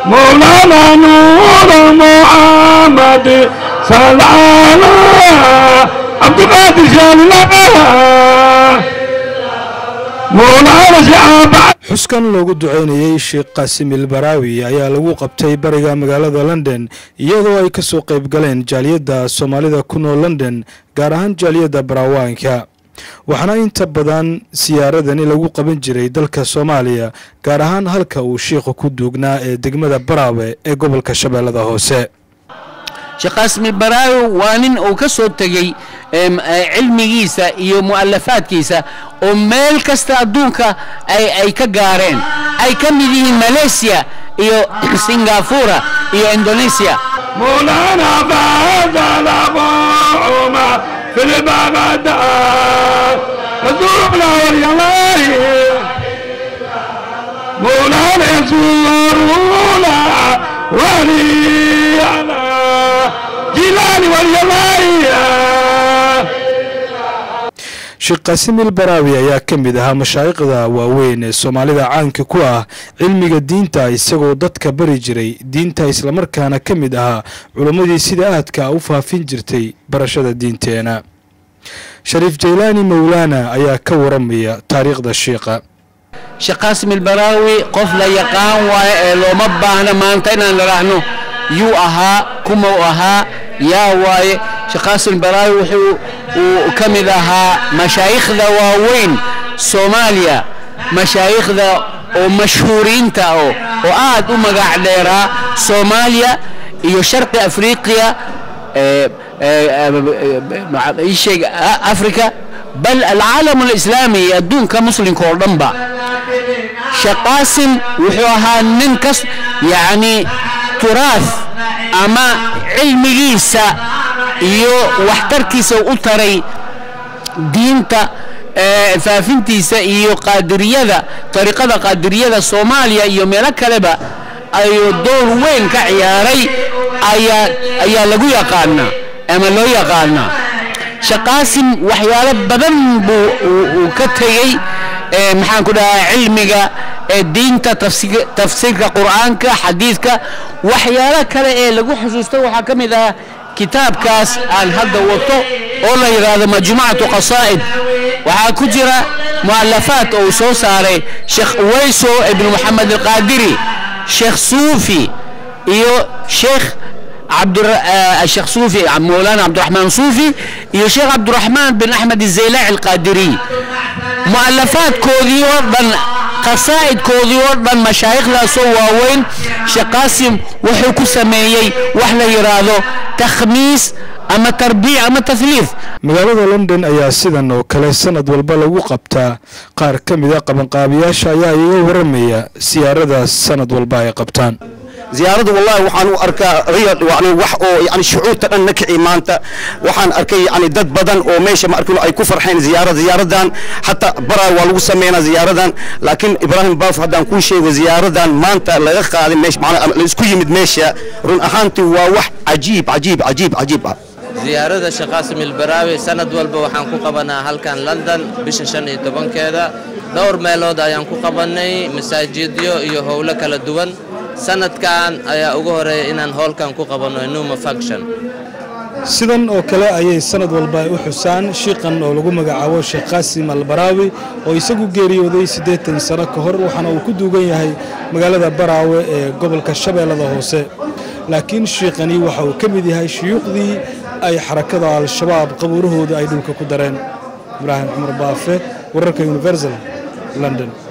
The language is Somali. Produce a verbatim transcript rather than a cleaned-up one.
مولانا نور محمد سلام عبد القادر جلال مولانا شعب. xuskan loogu duceynayay Sheekh Qaasim al-Baraawi ayaa lagu qabtay bariga magaalada London iyadoo ay ka soo qayb galeen jaaliyada Soomaalida ku nool London gaar ahaan jaaliyada Baraawaanka waxaana inta badan siyaaradani lagu qaban jiray dalka Soomaaliya gaar ahaan halka uu sheekhu ku duugnaa ee degmada Baraawe ee gobolka Shabeellada Hoose. Sheekh Qaasim al-Baraawi waa nin uu ka soo tagay cilmigiisa iyo mu'alafaadkiisa oo meel kasta adduunka ay ay ka gaareen ay ka mid yihiin Malaysia iyo Singapore iyo Indonesia. مولانا فضل أبوهما في البغداد ذوقنا واليماي مولانا يزورونا ولينا جيلاني واليماي. Sheekh Qaasim al-Baraawi ayaa ka mid ahaa mashaayikhda waaweyn ee Soomaalida caanka ku ah cilmiga diinta isagoo dadka bari jiray diinta isla markaana ka mid ahaa culimadii sida aadka u faafin jirtay barashada diinteena. Shariif Jaylaani Mawlana ayaa ka waramaya taariikhda sheekha. Sheekh Qaasim al-Baraawi qof la yaqaan waaye ee looma baahna maanta inaan raahno yuu ahaa kuma ahaa yaa waaye. Sheekh Qaasim al-Baraawi wuxuu ka mid ahaa mashaayikhda waaweyn Soomaaliya mashaayikhda oo mashhuuriinta oo oo aad u magac dheeraa Soomaaliya iyo Sharqi Afriqiya ee ee Afrika bal العالم الإسلامي adduunka muslimka oo dhanba. Sheekh Qaasim wuxuu ahaa nin kas yani turaas ama cilmigiisa iyo waxtarkiisa u taray diinta faafintiisa iyo qaadiriyada tariiqada qaadiriyada Soomaaliya iyo meelo kaleba ayuu door weyn ka ciyaaray ayaa ayaa lagu yaqaan ama loo yaqaan. Sheekh Qaasim waxyaalo badan buu ka tagay maxaan ku dhahaa cilmiga diinta tafsiirka quraanka xadiiska waxyaalo kale ee lagu xusuusto waxa kamid ah kitaabkaas aan hadda wato oo la yiraahdo majmuucatu qasaa'id waxa ku jira mu'alafaat oo soo saaray Sheekh Uwayso ibn Muhammad al-Qadiri Sheekh Suufi iyo Sheekh عبد الشيخ صوفي مولانا عبد الرحمن صوفي iyo Sheekh عبد الرحمن بن أحمد الزيلعي القادري مؤلفات كودي وردن قصائد كودي وردن مشايخ لا سوا وين. Sheekh Qaasim wuxuu ku sameeyay wax la yiraahdo takhmiis ama tarbiic ama tasliif. magaalada London ayaa sidan oo kale sanad walba lagu qabtaa qaar kamid ah qabanqaabiyaasha ayaa iyaga waramaya siyaarada sanad walba ay qabtaan. زيارة والله وحنا أركا رياض يعني وح أو يعني شعور ترى نكعي مانتا وحنا أركي يعني دد بدن أو ماشي ما أركي أي كفر حين زيارة زيارة دان حتى برا والو سمينا زيارة دان لكن إبراهيم باف هذا كل شيء وزيارة دان مانتا لغخ هذا ماشي معنا الاسكوي متماشي رون أخانتي ووح عجيب عجيب عجيب عجيب. زيارة Sheekh Qaasim al-Baraawi sanad walba waxaan ku qabanaa halkan London bisha shan iyo tobankeeda dhowr meelood ayaan ku qabanay masaajidyo iyo howlo kala duwan. sanadkan ayaa ugu horeeyay inaan howlkan ku qabano Numa function. sidan oo kale ayay sanad walba u xusaan sheekhan oo lagu magacaabo Sheekh Qaasim al-Baraawi oo isagu geeriyooday siddeetan sano ka hor waxana uu ku duugan yahay magaalada Baraawe ee gobolka Shabeellada Hoose. laakiin sheekhani waxa uu ka mid yahay shuyuuqdii ay xarakada al-shabaab qabuurahooda ay dhulka ku dareen. Ibrahim Umar Baafe wararka Universal London.